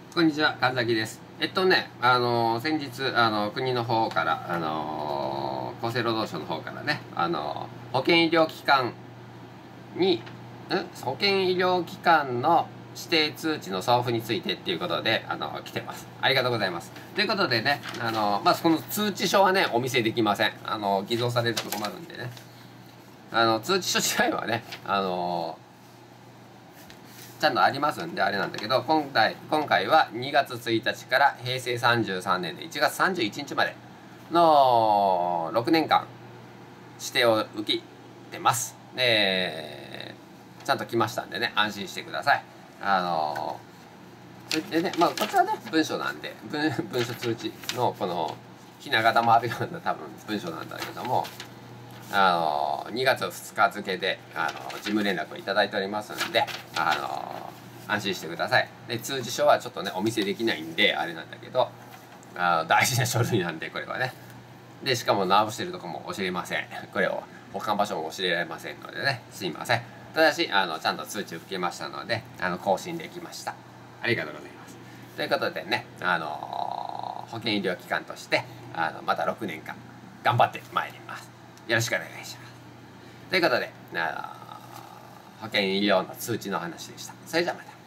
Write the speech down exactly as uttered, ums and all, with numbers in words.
こんにちは、神崎です。えっとね、あのー先日、あの国の方から、あのー厚生労働省の方からね、あのー保険医療機関に、ん保険医療機関の指定通知の送付についてっていうことで、あのー来てます。ありがとうございます。ということでね、あのーまあ、この通知書はね、お見せできません。あのー偽造されると困るんでね。あの、通知書自体はね、あのーちゃんとありますんであれなんだけど、今回今回はにがつついたちからへいせいさんじゅうさんねんのいちがつさんじゅういちにちまでのろくねんかん指定を受けてます。で、ちゃんと来ましたんでね、安心してください。あのそれでね、まあこちらね文書なんで、文文書通知のこのひな形もあるような多分文書なんだけども、あのにがつふつか付であの事務連絡をいただいておりますので、あの安心してください。で、通知書はちょっとねお見せできないんであれなんだけど、あの大事な書類なんでこれはね。で、しかも直してるとこも教えません。これを保管場所も教えられませんのでね、すいません。ただし、あのちゃんと通知を受けましたので、あの更新できました。ありがとうございます。ということでね、あの保険医療機関としてあのまたろくねんかん頑張ってまいります。よろしくお願いします。ということで、あの保険医療の通知の話でした。それじゃあまた。